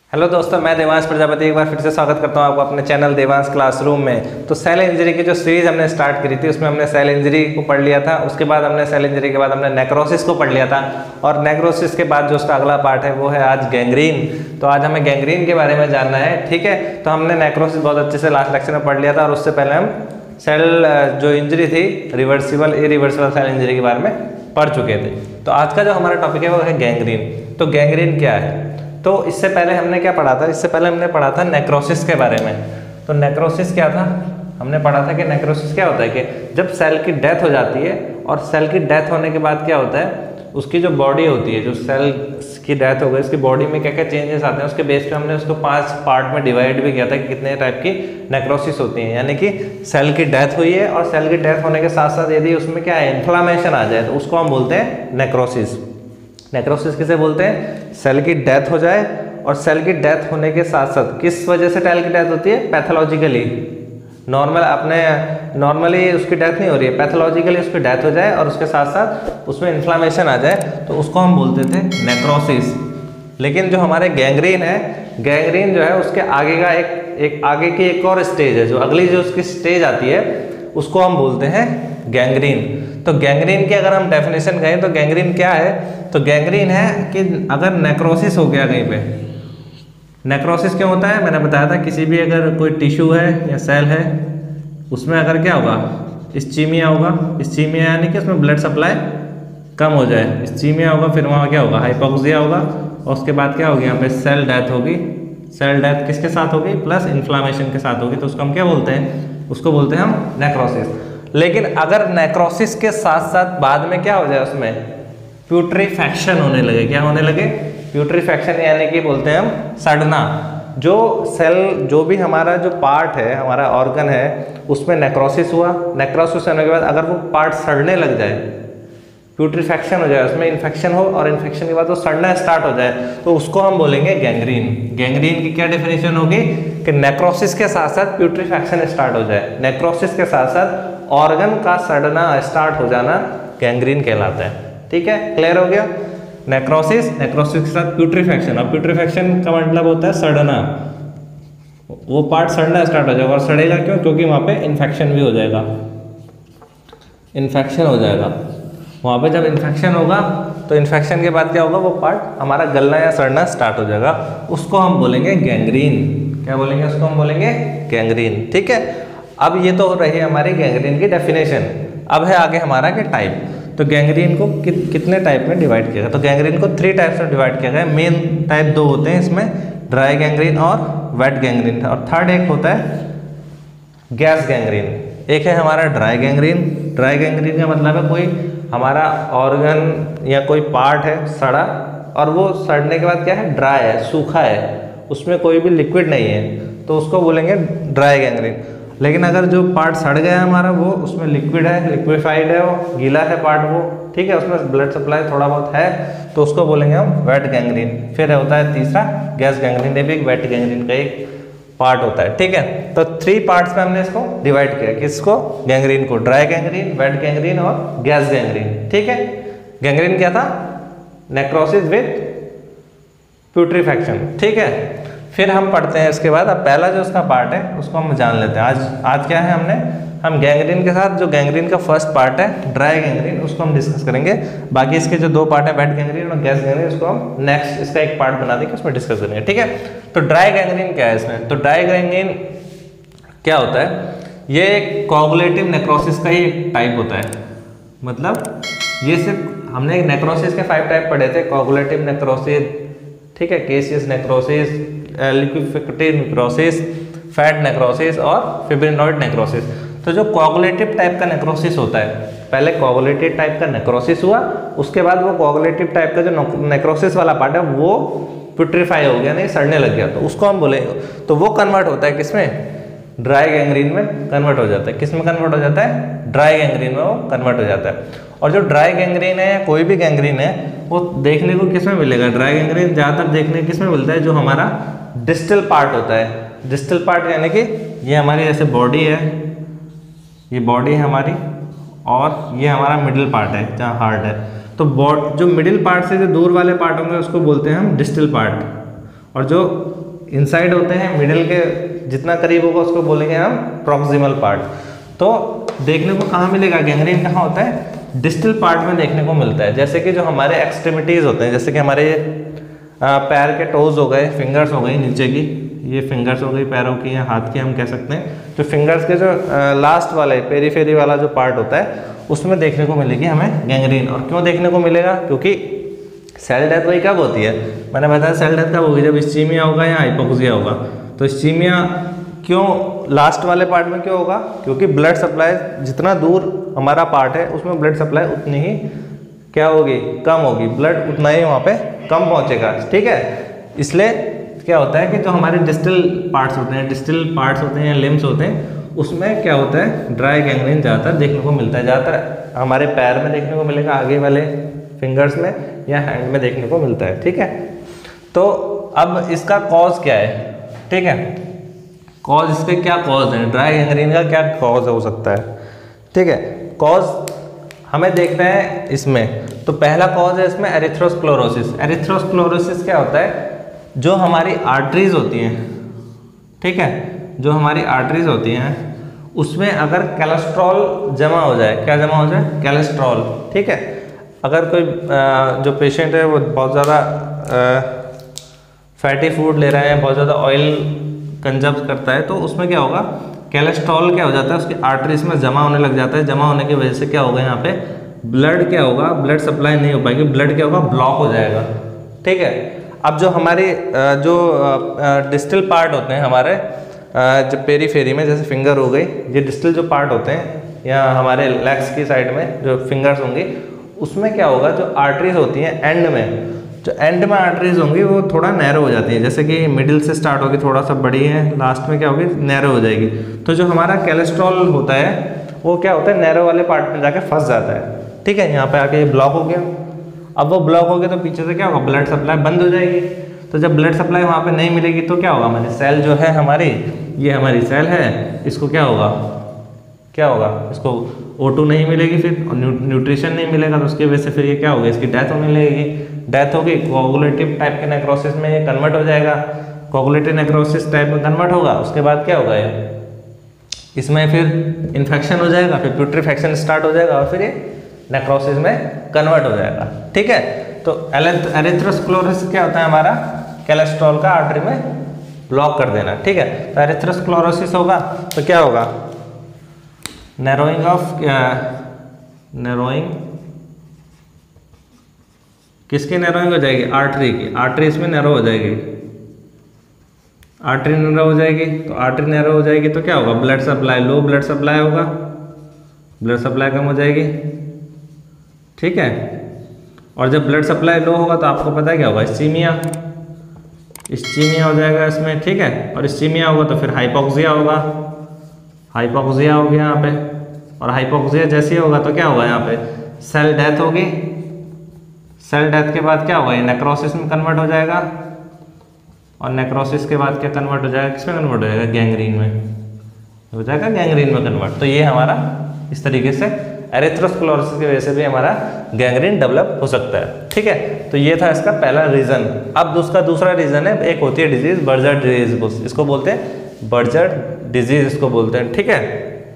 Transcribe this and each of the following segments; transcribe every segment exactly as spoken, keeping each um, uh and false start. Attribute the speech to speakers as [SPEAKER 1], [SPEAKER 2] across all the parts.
[SPEAKER 1] Hello दोस्तों, मैं देवांश प्रजापति एक बार फिर से स्वागत करता हूं आपको अपने चैनल देवांश क्लासरूम में। तो सेल इंजरी की जो सीरीज हमने स्टार्ट करी थी उसमें हमने सेल इंजरी को पढ़ लिया था। उसके बाद हमने सेल इंजरी के बाद हमने नेक्रोसिस को पढ़ लिया था और नेक्रोसिस के बाद जो उसका अगला पार्ट है वो है आज गैंग्रीन। तो आज हमें गैंग्रीन के बारे में जानना है, ठीक है। तो हमने नेक्रोसिस बहुत अच्छे से लास्ट लेक्चर में पढ़ लिया था और उससे पहले हम सेल जो इंजरी थी रिवर्सिबल इरिवर्सिबल सेल इंजरी के बारे में पढ़ चुके थे। तो आज का जो हमारा टॉपिक है वो है गैंग्रीन। तो गैंग्रीन क्या है? तो इससे पहले हमने क्या पढ़ा था? इससे पहले हमने पढ़ा था नेक्रोसिस के बारे में। तो नेक्रोसिस क्या था? हमने पढ़ा था कि नेक्रोसिस क्या होता है कि जब सेल की डेथ हो जाती है और सेल की डेथ होने के बाद क्या होता है, उसकी जो बॉडी होती है, जो सेल की डेथ हो गई उसकी बॉडी में क्या क्या चेंजेस आते हैं, उसके बेस पे हमने उसको पांच पार्ट में डिवाइड भी किया था कि कितने टाइप की नेक्रोसिस होती है। यानी कि सेल की डेथ हुई है और सेल की डेथ होने के साथ साथ यदि उसमें क्या है, इन्फ्लामेशन आ जाए तो उसको हम बोलते हैं नेक्रोसिस। नेक्रोसिस किसे बोलते हैं? सेल की डेथ हो जाए और सेल की डेथ होने के साथ साथ किस वजह से सेल की डेथ होती है? पैथोलॉजिकली। नॉर्मल अपने नॉर्मली उसकी डेथ नहीं हो रही है, पैथोलॉजिकली उसकी डेथ हो जाए और उसके साथ साथ उसमें इन्फ्लामेशन आ जाए तो उसको हम बोलते थे नेक्रोसिस। लेकिन जो हमारे गैंग्रीन है, गैंग्रीन जो है उसके आगे का एक एक आगे की एक और स्टेज है, जो अगली जो उसकी स्टेज आती है उसको हम बोलते हैं गैंग्रीन। तो गैंग्रीन की अगर हम डेफिनेशन कहें तो गैंग्रीन क्या है? तो गैंग्रीन है कि अगर नेक्रोसिस हो गया कहीं पे। नेक्रोसिस क्यों होता है? मैंने बताया था किसी भी अगर कोई टिश्यू है या सेल है उसमें अगर क्या होगा, इस्चीमिया होगा। इस्चीमिया यानी कि उसमें ब्लड सप्लाई कम हो जाए, इस्चीमिया होगा। फिर वहाँ क्या होगा, हाइपोक्सिया होगा और उसके बाद क्या होगी, यहाँ पे सेल डेथ होगी। सेल डेथ किसके साथ होगी? प्लस इन्फ्लामेशन के साथ होगी। तो उसको हम क्या बोलते हैं? उसको बोलते हैं हम नेक्रोसिस। लेकिन अगर नेक्रोसिस के साथ साथ बाद में क्या हो जाए, उसमें प्यूट्रीफैक्शन होने लगे। क्या होने लगे? प्यूट्रीफैक्शन यानी कि बोलते हैं हम सड़ना। जो सेल जो भी हमारा जो पार्ट है, हमारा ऑर्गन है, उसमें नेक्रोसिस हुआ। नेक्रोसिस होने के बाद अगर वो पार्ट सड़ने लग जाए, प्यूट्रीफैक्शन हो जाए, उसमें इन्फेक्शन हो और इन्फेक्शन के बाद वो सड़ना स्टार्ट हो जाए तो उसको हम बोलेंगे गैंग्रीन। गैंग्रीन की क्या डेफिनेशन होगी कि नेक्रोसिस के साथ साथ प्यूट्रीफैक्शन स्टार्ट हो जाए, नेक्रोसिस के साथ साथ ऑर्गन का सड़ना स्टार्ट हो जाना गैंग्रीन कहलाता है। ठीक है, क्लियर हो गया? नेक्रोसिस, नेक्रोसिस के साथ प्यूट्रीफैक्शन। और प्यूट्रीफैक्शन का मतलब होता है सड़ना। वो पार्ट सड़ना स्टार्ट हो जाएगा। और सड़ेगा क्यों? क्योंकि वहाँ पे इन्फेक्शन भी हो जाएगा, इन्फेक्शन हो जाएगा वहाँ पे। जब इन्फेक्शन होगा तो इन्फेक्शन के बाद क्या होगा, वो पार्ट हमारा गलना या सड़ना स्टार्ट हो जाएगा। उसको हम बोलेंगे गैंग्रीन। क्या बोलेंगे? उसको हम बोलेंगे गैंग्रीन। ठीक है, अब ये तो हो रही है हमारी गैंग्रीन की डेफिनेशन। अब है आगे हमारा के टाइप। तो गैंग्रीन को कि, कितने टाइप में डिवाइड किया गया? तो गैंग्रीन को थ्री टाइप्स में डिवाइड किया गया। मेन टाइप दो होते हैं इसमें, ड्राई गैंग्रीन और वेट गैंग्रीन। और थर्ड एक होता है गैस गैंग्रीन। एक है हमारा ड्राई गैंग्रीन। ड्राई गैंग्रीन का मतलब है कोई हमारा ऑर्गन या कोई पार्ट है सड़ा और वो सड़ने के बाद क्या है, ड्राई है, सूखा है, उसमें कोई भी लिक्विड नहीं है, तो उसको बोलेंगे ड्राई गैंग्रीन। लेकिन अगर जो पार्ट सड़ गया हमारा, वो उसमें लिक्विड है, लिक्विफाइड है, वो गीला है पार्ट, वो ठीक है, उसमें ब्लड सप्लाई थोड़ा बहुत है, तो उसको बोलेंगे हम वेट गैंग्रीन। फिर होता है तीसरा गैस गैंग्रीन, ये भी एक वेट गैंग्रीन का एक पार्ट होता है। ठीक है, तो थ्री पार्ट्स में हमने इसको डिवाइड किया। किसको? गैंग्रीन को। ड्राई गैंग्रीन, वेट गैंग्रीन और गैस गैंग्रीन। ठीक है, गैंग्रीन क्या था? Necrosis with putrefaction. ठीक है, फिर हम पढ़ते हैं इसके बाद। अब पहला जो उसका पार्ट है उसको हम जान लेते हैं। आज आज क्या है, हमने हम गैंग्रीन के साथ जो गैंग्रीन का फर्स्ट पार्ट है ड्राई गैंग्रीन, उसको हम डिस्कस करेंगे। बाकी इसके जो दो पार्ट है वेट गैंग्रीन और गैस गैंग्रीन, उसको हम नेक्स्ट इसका एक पार्ट बना देंगे, उसमें डिस्कस करेंगे। ठीक है, तो ड्राई गैंग्रीन क्या है इसमें? तो ड्राई गैंग्रीन क्या होता है? ये एक कोगुलेटिव नेक्रोसिस का ही एक टाइप होता है। मतलब ये सिर्फ हमने नेक्रोसिस के फाइव टाइप पढ़े थे, कोगुलेटिव नेक्रोसिस, ठीक है, caseous necrosis, liquefactive necrosis, fat necrosis और फिब्रिनॉइड नेक्रोसिस। तो जो कोगुलेटिव टाइप का नेक्रोसिस होता है, पहले कोगुलेटिव टाइप का नेक्रोसिस हुआ, उसके बाद वो कोगुलेटिव टाइप का जो नेक्रोसिस वाला पार्ट है वो प्यूट्रीफाई हो गया, नहीं सड़ने लग गया, तो उसको हम बोलेंगे। तो वो कन्वर्ट होता है किसमें? ड्राई गैंग्रीन में कन्वर्ट हो जाता है। किस में कन्वर्ट हो जाता है? ड्राई गैंग्रीन में वो कन्वर्ट हो जाता है। और जो ड्राई गैंग्रीन है या कोई भी गैंग्रीन है, वो देखने को किस में मिलेगा? ड्राई गैंग्रीन ज़्यादातर देखने किस में मिलता है? जो हमारा डिस्टल पार्ट होता है। डिस्टल पार्ट यानी कि ये हमारी जैसे बॉडी है, ये बॉडी है हमारी, और ये हमारा मिडिल पार्ट है जहाँ हार्ट है। तो बॉड जो मिडिल पार्ट से जो दूर वाले पार्ट होंगे उसको बोलते हैं हम डिस्टल पार्ट, और जो इनसाइड होते हैं, मिडिल के जितना करीब होगा उसको बोलेंगे हम प्रॉक्सिमल पार्ट। तो देखने को कहाँ मिलेगा गैंग्रीन, कहाँ होता है, डिस्टल पार्ट में देखने को मिलता है। जैसे कि जो हमारे एक्सट्रीमिटीज़ होते हैं, जैसे कि हमारे आ, पैर के टोज हो गए, फिंगर्स हो गई नीचे की, ये फिंगर्स हो गई पैरों की या हाथ की हम कह सकते हैं, तो फिंगर्स के जो आ, लास्ट वाले पेरीफेरी वाला जो पार्ट होता है उसमें देखने को मिलेगी हमें गैंग्रीन। और क्यों देखने को मिलेगा, क्योंकि सेल डेथ वही कब होती है, मैंने बताया सेल डेथ कब होगी, जब इस्चीमिया होगा या हाइपोक्सिया होगा। तो इस्चीमिया क्यों लास्ट वाले पार्ट में क्यों होगा, क्योंकि ब्लड सप्लाई जितना दूर हमारा पार्ट है उसमें ब्लड सप्लाई उतनी ही क्या होगी, कम होगी, ब्लड उतना ही वहाँ पे कम पहुँचेगा, ठीक है। इसलिए क्या होता है कि जो हमारे डिस्टल पार्ट्स होते हैं, डिस्टल पार्ट्स होते हैं या लिम्स होते हैं, उसमें क्या होता है ड्राई गैंग्रीन ज़्यादातर देखने को मिलता है। ज़्यादातर हमारे पैर में देखने को मिलेगा, आगे वाले फिंगर्स में या हैंड में देखने को मिलता है, ठीक है। तो अब इसका कॉज क्या है, ठीक है, कॉज इसके क्या कॉज है, ड्राई गैंग्रीन का क्या कॉज हो सकता है, ठीक है। कॉज हमें देखना है इसमें, तो पहला कॉज है इसमें एरिथ्रोस्क्लेरोसिस। एरिथ्रोस्क्लेरोसिस क्या होता है, जो हमारी आर्टरीज होती हैं, ठीक है, जो हमारी आर्टरीज होती हैं उसमें अगर कोलेस्ट्रॉल जमा हो जाए, क्या जमा हो जाए, कोलेस्ट्रॉल, ठीक है। अगर कोई जो पेशेंट है वो बहुत ज़्यादा फैटी फूड ले रहा है, बहुत ज़्यादा ऑयल कंजम्प करता है, तो उसमें क्या होगा, कोलेस्ट्रॉल क्या हो जाता है उसकी आर्टरीज में जमा होने लग जाता है। जमा होने की वजह से क्या होगा, यहाँ पे ब्लड क्या होगा, ब्लड सप्लाई नहीं हो पाएगी, ब्लड क्या होगा, ब्लॉक हो जाएगा, ठीक है। अब जो हमारी जो डिस्टल पार्ट होते हैं हमारे जो पेरीफेरी में, जैसे फिंगर हो गई, ये डिस्टल जो पार्ट होते हैं, या हमारे लेग्स की साइड में जो फिंगर्स होंगी, उसमें क्या होगा, जो आर्टरीज होती हैं एंड में, जो एंड में आर्टरीज होंगी वो थोड़ा नैरो हो जाती है। जैसे कि मिडिल से स्टार्ट होगी, थोड़ा सा बड़ी है, लास्ट में क्या होगी, नैरो हो जाएगी। तो जो हमारा कोलेस्ट्रॉल होता है वो क्या होता है, नैरो वाले पार्ट में जाके फंस जाता है, ठीक है। यहाँ पे आके ब्लॉक हो गया। अब वो ब्लॉक हो गया तो पीछे से क्या होगा, ब्लड सप्लाई बंद हो जाएगी। तो जब ब्लड सप्लाई वहाँ पे नहीं मिलेगी तो क्या होगा, हमारी सेल जो है हमारी, ये हमारी सेल है, इसको क्या होगा, क्या होगा, इसको ओ टू नहीं मिलेगी, फिर न्यूट्रिशन नहीं मिलेगा, तो उसकी वजह से फिर ये क्या होगा, इसकी डेथ होने लगेगी। डेथ होगी, कोगुलेटिव टाइप के नेक्रोसिस में ये कन्वर्ट हो जाएगा। कोगुलेटिव नेक्रोसिस टाइप में कन्वर्ट होगा, उसके बाद क्या होगा, ये इसमें फिर इन्फेक्शन हो जाएगा, फिर प्यूट्रीफेक्शन स्टार्ट हो जाएगा और फिर ये नेक्रोसिस में कन्वर्ट हो जाएगा, ठीक है। तो एरिथ्रोस्क्लेरोसिस क्या होता है, हमारा कोलेस्ट्रॉल का आर्टरी में ब्लॉक कर देना, ठीक है। तो एरिथ्रोस्क्लेरोसिस होगा तो क्या होगा, नैरोइंग ऑफ नैरोइंग किसकी नैरोइंग हो जाएगी, आर्टरी की। आर्टरी इसमें नैरो हो जाएगी, आर्टरी नैरो हो जाएगी। तो आर्टरी नैरो हो जाएगी तो क्या होगा, blood supply, low blood supply होगा, ब्लड सप्लाई कम हो जाएगी, ठीक है। और जब ब्लड सप्लाई लो होगा तो आपको पता है क्या होगा, इस्चीमिया, इस्चीमिया हो जाएगा इसमें, ठीक है। और इस्चीमिया होगा तो फिर हाइपोक्सिया होगा, हाइपोक्सिया हो गया यहाँ पे। और हाइपोक्सिया जैसे ही होगा तो क्या होगा, यहाँ पे सेल डेथ होगी। सेल डेथ के बाद क्या होगा, ये नेक्रोसिस में कन्वर्ट हो जाएगा। और नेक्रोसिस के बाद क्या कन्वर्ट हो जाएगा, किसमें कन्वर्ट हो जाएगा, गैंग्रीन में हो जाएगा, गैंग्रीन में कन्वर्ट। तो ये हमारा इस तरीके से एरिथ्रोस्क्लेरोसिस की वजह से भी हमारा गैंग्रीन डेवलप हो सकता है, ठीक है। तो ये था इसका पहला रीज़न। अब उसका दूसरा रीज़न है, एक होती है डिजीज बर्जर डिजीज, इसको बोलते हैं बर्जर डिजीज, इसको बोलते हैं, ठीक है।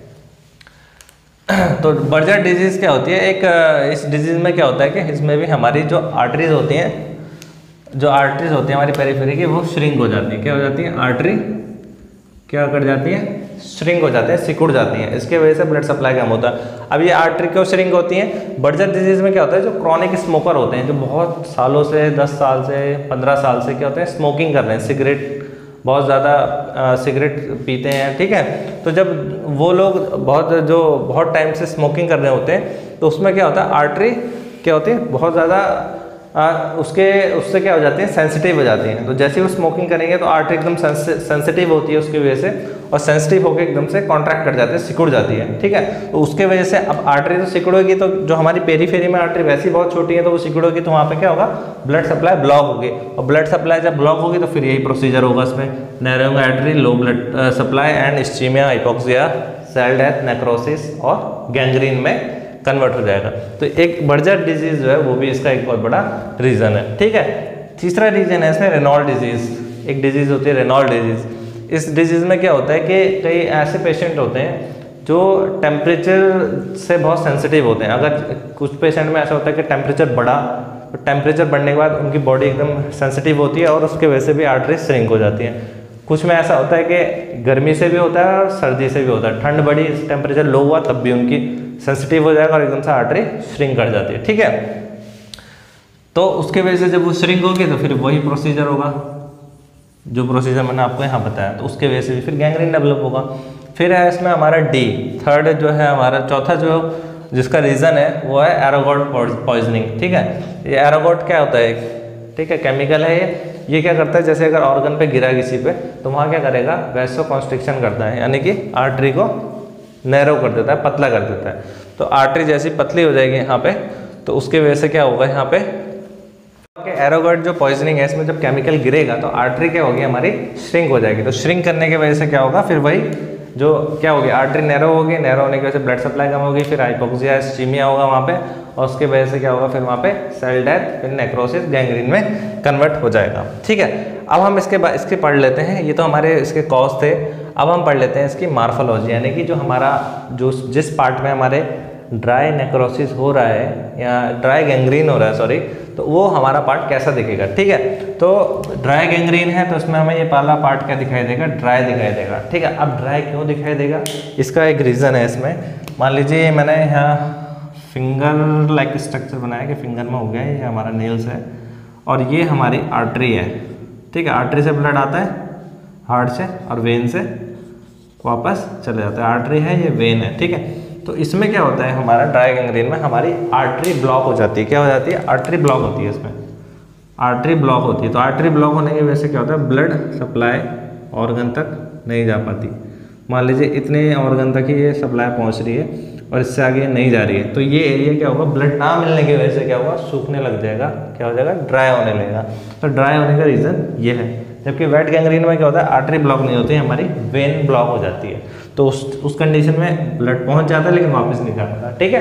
[SPEAKER 1] तो बर्जर डिजीज क्या होती है, एक इस डिजीज में क्या होता है कि इसमें भी हमारी जो आर्टरीज होती हैं, जो आर्टरीज होती हैं हमारी पेरिफेरी की, वो श्रिंक हो जाती है। क्या हो जाती है, आर्टरी क्या कर जाती है, श्रिंक हो जाते हैं, सिकुड़ जाती हैं। इसके वजह से ब्लड सप्लाई कम होता है। अब ये आर्टरी क्यों श्रिंक होती हैं, बर्जर डिजीज में क्या होता है, जो क्रॉनिक स्मोकर होते हैं, जो बहुत सालों से, दस साल से, पंद्रह साल से क्या होते हैं, स्मोकिंग कर रहे हैं, सिगरेट बहुत ज़्यादा सिगरेट पीते हैं, ठीक है। तो जब वो लोग बहुत जो बहुत टाइम से स्मोकिंग कर रहे होते हैं, तो उसमें क्या होता है, आर्टरी क्या होती है, बहुत ज़्यादा आ, उसके उससे क्या हो जाती हैं, सेंसिटिव हो जाती हैं। तो जैसे ही वो स्मोकिंग करेंगे तो आर्टरी एकदम सेंसिटिव होती है उसकी वजह से, और सेंसिटिव होकर एकदम से कॉन्ट्रैक्ट कर जाते हैं, सिकुड़ जाती है, ठीक है। तो उसके वजह से अब आर्टरी तो सिकुड़ेगी, तो जो हमारी पेरीफेरी में आर्टरी वैसी बहुत छोटी है, तो वो सिकुड़ेगी, तो वहाँ पे क्या होगा, ब्लड सप्लाई ब्लॉक होगी। और ब्लड सप्लाई जब ब्लॉक होगी तो फिर यही प्रोसीजर होगा इसमें, narrowing artery, low blood supply and ischaemia, hypoxia, cell death, necrosis और गैंग्रीन में कन्वर्ट हो जाएगा। तो एक बर्जर डिजीज जो है वो भी इसका एक बहुत बड़ा रीज़न है, ठीक है। तीसरा रीजन है इसमें रेनॉल्ड डिजीज। एक डिजीज़ होती है रेनॉल्ड डिजीज़। इस डिजीज़ में क्या होता है कि कई ऐसे पेशेंट होते हैं जो टेम्परेचर से बहुत सेंसिटिव होते हैं। अगर कुछ पेशेंट में ऐसा होता है कि टेम्परेचर बढ़ा तो टेम्परेचर बढ़ने के बाद उनकी बॉडी एकदम सेंसिटिव होती है और उसके वजह से भी आर्टरी श्रिंक हो जाती है। कुछ में ऐसा होता है कि गर्मी से भी होता है और सर्दी से भी होता है, ठंड बढ़ी टेम्परेचर लो हुआ तब भी उनकी सेंसिटिव हो जाएगा और एकदम से आर्टरी श्रिंक कर जाती है। ठीक है, तो उसके वजह से जब वो श्रिंक होगी तो फिर वही प्रोसीजर होगा जो प्रोसीजर मैंने आपको यहाँ बताया, तो उसके वजह से भी फिर गैंग्रीन डेवलप होगा। फिर है इसमें हमारा डी, थर्ड जो है हमारा, चौथा जो जिसका रीज़न है वो है एरोगोट पॉइजनिंग। ठीक है, ये एरोगोट क्या होता है, ठीक है, केमिकल है ये ये क्या करता है, जैसे अगर ऑर्गन पे गिरा किसी पे तो वहाँ क्या करेगा, वैसो कॉन्स्ट्रिक्शन करता है, यानी कि आर्टरी को नैरो कर देता है, पतला कर देता है। तो आर्टरी जैसी पतली हो जाएगी यहाँ पे, तो उसके वजह से क्या होगा यहाँ पे एरोगोट जो पॉइजनिंग है इसमें जब केमिकल गिरेगा तो आर्टरी क्या होगी हमारी श्रिंक हो जाएगी। तो श्रिंक करने की वजह से क्या होगा, फिर वही जो क्या होगी, आर्टरी नैरो होगी, नैरो होने की वजह से ब्लड सप्लाई कम होगी, फिर हाइपोक्सिया इस्चीमिया होगा वहाँ पे, और उसके वजह से क्या होगा, फिर वहाँ पे सेल डेथ, फिर नेक्रोसिस, गैंग्रीन में कन्वर्ट हो जाएगा। ठीक है, अब हम इसके बाद इसके पढ़ लेते हैं, ये तो हमारे इसके कॉज थे। अब हम पढ़ लेते हैं इसकी मार्फोलॉजी, यानी कि जो हमारा जो जिस पार्ट में हमारे ड्राई नेक्रोसिस हो रहा है या ड्राई गैंग्रीन हो रहा है सॉरी, तो वो हमारा पार्ट कैसा दिखेगा। ठीक है, तो ड्राई गैंग्रीन है तो उसमें हमें ये पहला पार्ट क्या दिखाई देगा, ड्राई दिखाई देगा। ठीक है, अब ड्राई क्यों दिखाई देगा, इसका एक रीज़न है इसमें। मान लीजिए मैंने यहाँ फिंगर लाइक स्ट्रक्चर बनाया कि फिंगर में हो गया, ये हमारा नेल्स है और ये हमारी आर्टरी है। ठीक है, आर्टरी से ब्लड आता है हार्ट से और वेन से वापस चले जाता है, आर्टरी है ये वेन है। ठीक है, तो इसमें क्या होता है, हमारा ड्राई गैंग्रीन में हमारी आर्टरी ब्लॉक हो जाती है। क्या हो जाती है, आर्टरी ब्लॉक होती है, इसमें आर्टरी ब्लॉक होती है। तो आर्टरी ब्लॉक होने की वजह से क्या होता है, ब्लड सप्लाई ऑर्गन तक नहीं जा पाती। मान लीजिए इतने ऑर्गन तक ही ये सप्लाई पहुंच रही है और इससे आगे नहीं जा रही है, तो ये एरिया क्या होगा, ब्लड ना मिलने की वजह से क्या होगा, सूखने लग जाएगा, क्या हो जाएगा, ड्राई होने लगेगा। तो ड्राई होने का रीज़न ये है। जबकि वेट गैंग्रीन में क्या होता है, आर्टरी ब्लॉक नहीं होती है, हमारी वेन ब्लॉक हो जाती है। तो उस उस कंडीशन में ब्लड पहुंच जाता है लेकिन वापस नहीं जाता। ठीक है,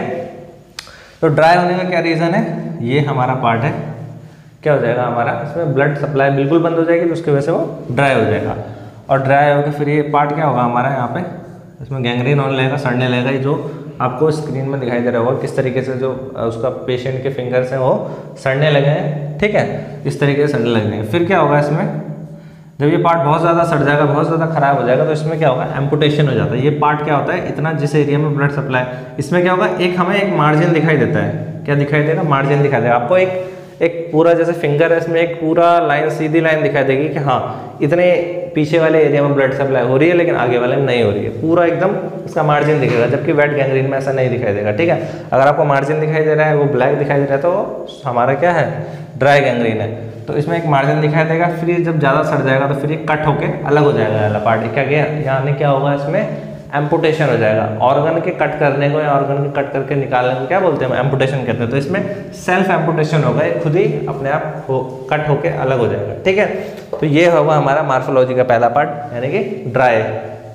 [SPEAKER 1] तो ड्राई होने का क्या रीज़न है, ये हमारा पार्ट है, क्या हो जाएगा हमारा, इसमें ब्लड सप्लाई बिल्कुल बंद हो जाएगी, तो उसकी वजह से वो ड्राई हो जाएगा। और ड्राई होकर फिर ये पार्ट क्या होगा हमारा, यहाँ पे इसमें गैंग्रीन होने लगेगा, सड़ने लगेगा। ये जो आपको स्क्रीन में दिखाई दे रहा होगा किस तरीके से जो उसका पेशेंट के फिंगर्स हैं वो सड़ने लगे हैं। ठीक है, इस तरीके से सड़ने लगेंगे। फिर क्या होगा, इसमें जब ये पार्ट बहुत ज़्यादा सड़ जाएगा, बहुत ज़्यादा खराब हो जाएगा, तो इसमें क्या होगा, एम्पुटेशन हो जाता है। ये पार्ट क्या होता है, इतना जिस एरिया में ब्लड सप्लाई, इसमें क्या होगा, एक हमें एक मार्जिन दिखाई देता है। क्या दिखाई देगा, मार्जिन दिखाई देगा आपको। एक एक पूरा जैसे फिंगर है, इसमें एक पूरा लाइन, सीधी लाइन दिखाई देगी कि हाँ इतने पीछे वाले एरिया में ब्लड सप्लाई हो रही है लेकिन आगे वाले में नहीं हो रही है, पूरा एकदम इसका मार्जिन दिखेगा। जबकि वेट गैंग्रीन में ऐसा नहीं दिखाई देगा। ठीक है, अगर आपको मार्जिन दिखाई दे रहा है, वो ब्लैक दिखाई दे रहा है, तो हमारा क्या है, ड्राई गैंग्रीन है। तो इसमें एक मार्जिन दिखाई देगा, फिर ये जब ज़्यादा सड़ जाएगा तो फिर ये कट होके अलग हो जाएगा वाला पार्ट। क्या गया, यानी क्या होगा, इसमें एम्पुटेशन हो जाएगा। ऑर्गन के कट करने को या ऑर्गन के कट करके निकालने को क्या बोलते हैं, एम्पुटेशन कहते हैं। तो इसमें सेल्फ एम्पुटेशन होगा, ये खुद ही अपने आप हो कट होके अलग हो जाएगा। ठीक है, तो ये होगा हमारा मार्फोलॉजी का पहला पार्ट, यानी कि ड्राई।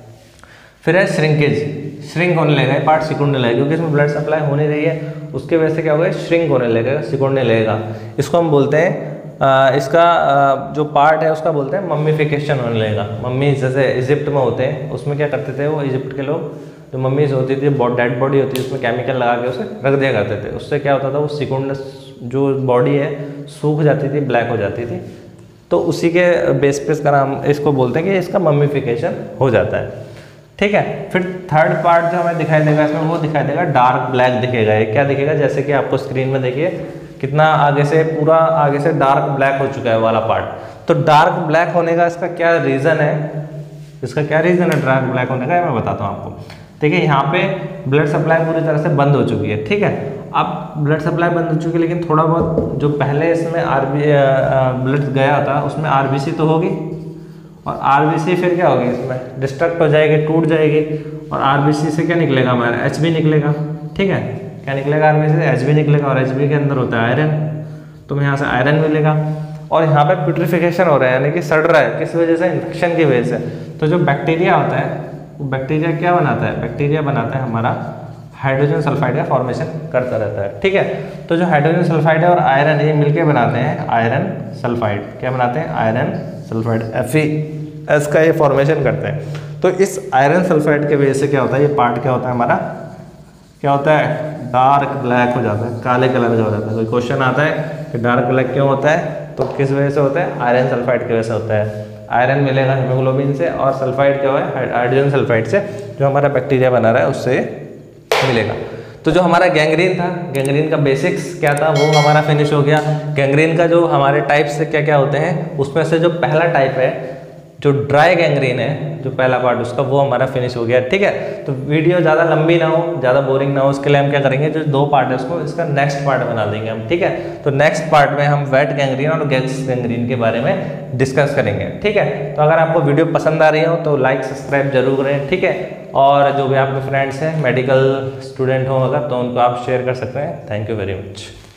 [SPEAKER 1] फिर है श्रिंकेज, श्रिंक होने लगेगा, पार्ट सिकुड़ने लगेगा, क्योंकि इसमें ब्लड सप्लाई हो नहीं रही है, उसके वजह से क्या होगा, श्रिंक होने लगेगा, सिकुड़ने लगेगा। इसको हम बोलते हैं आ, इसका आ, जो पार्ट है उसका बोलते हैं मम्मीफिकेशन होने लगेगा। मम्मी जैसे इजिप्ट में होते हैं, उसमें क्या करते थे वो इजिप्ट के लोग, जो मम्मीज होती थी, डेड बॉडी होती थी, उसमें केमिकल लगा के उसे रख दिया करते थे। उससे क्या होता था, वो सिकुड़ने, जो बॉडी है सूख जाती थी, ब्लैक हो जाती थी। तो उसी के बेस पे इसका नाम, इसको बोलते हैं कि इसका मम्मीफिकेशन हो जाता है। ठीक है, फिर थर्ड पार्ट जो हमें दिखाई देगा इसमें, वो दिखाई देगा डार्क ब्लैक दिखेगा। ये क्या दिखेगा, जैसे कि आपको स्क्रीन में देखिए कितना आगे से, पूरा आगे से डार्क ब्लैक हो चुका है वाला पार्ट। तो डार्क ब्लैक होने का इसका क्या रीज़न है, इसका क्या रीज़न है डार्क ब्लैक होने का, मैं बताता हूँ आपको। देखिए यहाँ पे ब्लड सप्लाई पूरी तरह से बंद हो चुकी है। ठीक है, अब ब्लड सप्लाई बंद हो चुकी है, लेकिन थोड़ा बहुत जो पहले इसमें आरबी ब्लड गया था उसमें आरबीसी तो होगी, और आरबीसी फिर क्या होगी, इसमें डिस्ट्रक्ट हो जाएगी, टूट जाएगी, और आरबीसी से क्या निकलेगा हमारा, एच बी निकलेगा। ठीक है, क्या निकलेगा, आरबीसी से एच बी निकलेगा, और एच बी के अंदर होता है आयरन, तो यहाँ से आयरन मिलेगा। और यहाँ पे प्यूट्रिफिकेशन हो रहा है, यानी कि सड़ रहा है, किस वजह से, इन्फेक्शन की वजह से। तो जो बैक्टीरिया होता है, वो बैक्टीरिया क्या बनाता है, बैक्टीरिया बनाता है हमारा हाइड्रोजन सल्फाइड का फॉर्मेशन करता रहता है। ठीक है, तो जो हाइड्रोजन सल्फाइड है और आयरन, ये मिलके बनाते हैं आयरन सल्फाइड। क्या बनाते हैं, iron sulphide F E S का ये फॉर्मेशन करते हैं। तो इस आयरन सल्फाइड के वजह से क्या होता है, ये पार्ट क्या होता है हमारा, क्या होता है, डार्क ब्लैक हो जाता है, काले कलर का हो जाता है। कोई क्वेश्चन आता है कि डार्क ब्लैक क्यों होता है, तो किस वजह से होता है, आयरन सल्फाइड की वजह से होता है। आयरन मिलेगा हीमोग्लोबिन से और सल्फाइड क्या है, हाइड्रोजन सल्फाइड से, जो हमारा बैक्टीरिया बना रहा है उससे मिलेगा। तो जो हमारा गैंग्रीन था, गैंग्रीन का बेसिक्स क्या था वो हमारा फिनिश हो गया। गैंग्रीन का जो हमारे टाइप्स से क्या क्या होते हैं, उसमें से जो पहला टाइप है जो ड्राई गैंग्रीन है, जो पहला पार्ट उसका, वो हमारा फिनिश हो गया। ठीक है, तो वीडियो ज़्यादा लंबी ना हो, ज़्यादा बोरिंग ना हो, उसके लिए हम क्या करेंगे, जो दो पार्ट है उसको इसका नेक्स्ट पार्ट बना देंगे हम। ठीक है, तो नेक्स्ट पार्ट में हम वेट गैंग्रीन और गैस गैंग्रीन के बारे में डिस्कस करेंगे। ठीक है, तो अगर आपको वीडियो पसंद आ रही हो तो लाइक सब्सक्राइब जरूर करें। ठीक है, और जो भी आपके फ्रेंड्स हैं मेडिकल स्टूडेंट हो अगर, तो उनको आप शेयर कर सकते हैं। Thank you very much.